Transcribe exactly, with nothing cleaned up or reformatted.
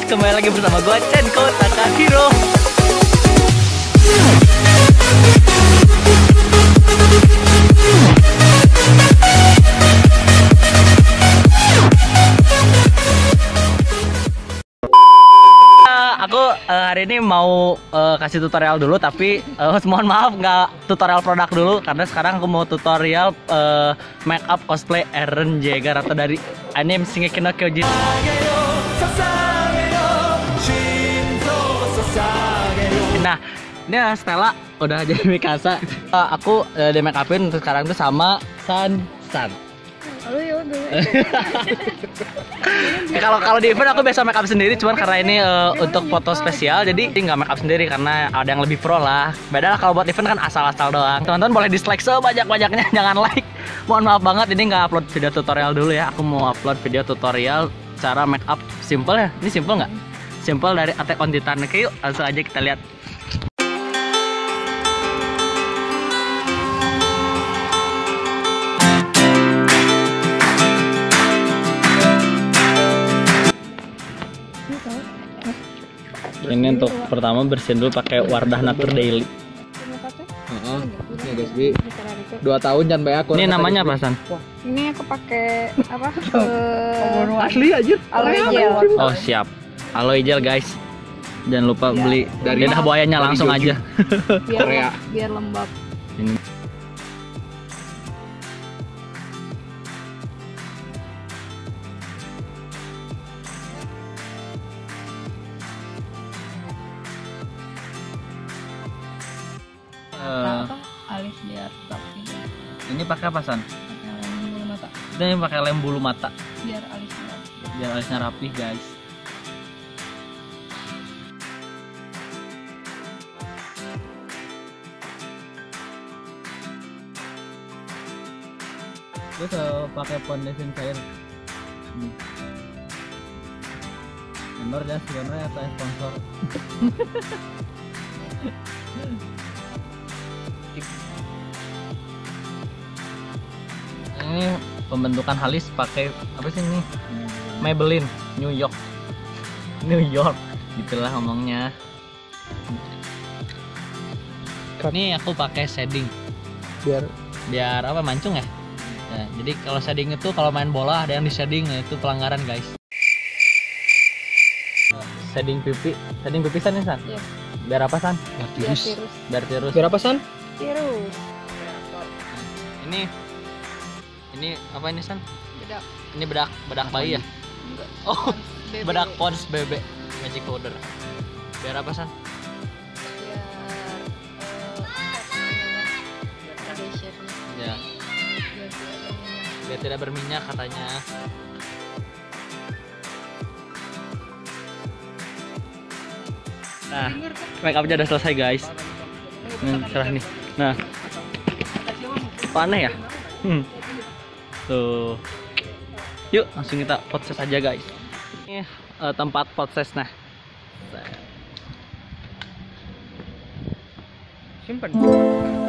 kembali lagi bersama gue Chenko Takahiro. Aku uh, hari ini mau uh, kasih tutorial dulu, tapi uh, mohon maaf nggak tutorial produk dulu, karena sekarang aku mau tutorial uh, make up cosplay Eren Jaeger atau dari anime Shingeki no Kyojin. Nah, ini Stella udah jadi Mikasa. Uh, aku uh, di make upin sekarang tuh sama San San. Lalu ya udah. Kalau kalau di event aku biasa make up sendiri, cuman karena ini uh, untuk foto spesial, jadi nggak make up sendiri karena ada yang lebih pro lah. Beda lah kalau buat event kan asal-asal doang. Teman-teman boleh dislike sebanyak-banyaknya, jangan like. Mohon maaf banget, ini nggak upload video tutorial dulu ya. Aku mau upload video tutorial cara make up simple ya. Ini simple nggak? Simple dari Attack on Titan. Oke, yuk langsung aja kita lihat. Ini untuk pertama bersihin dulu pakai Wardah Natur Daily. Heeh. Ya guys, Bi. dua tahun jangan bayar aku. Ini namanya apa, San? Ini aku pakai apa? Uh, Asli aja. aloe gel. Oh, siap. Aloe gel, guys. Jangan lupa Ya, beli dari lidah buayanya langsung Jojo. aja. Biar, Korea. biar lembab. Ini. Uh, Apa? Alis biar tetap gitu. ini pakai apa, San? Pakai lem bulu mata. Ini pakai lem bulu mata Biar alisnya. biar alisnya rapih, guys. Terus uh, pakai foundation cair. Nih. Endor ya sebenarnya atau sponsor. Ini pembentukan halus pakai apa sih ini? Maybelline New York. New York gitulah ngomongnya. Ini aku pakai shading Biar biar apa, mancung ya. Nah, jadi kalau shading itu kalau main bola ada yang di shading, nah, itu pelanggaran, guys. Shading pipi, shading pipi San ya, San? Iya. Biar apa, San? biar Biar tirus. tirus. Biar tirus. Biar apa, San? Tirus. Ini ini apa ini, San? Bedak. Ini bedak bedak bayi ya? Enggak. Oh, Bebe. bedak Pond's bebek magic powder. Biar apa, San? Biar uh, foundationnya. Ya, Biar tidak berminyak. biar tidak berminyak katanya. Nah, make upnya udah selesai, guys. Hmm, cerah nih. Nah, aneh ya? Hmm. Tuh. Yuk, langsung kita proses aja, guys. Ini uh, tempat proses. Nah, Simpen.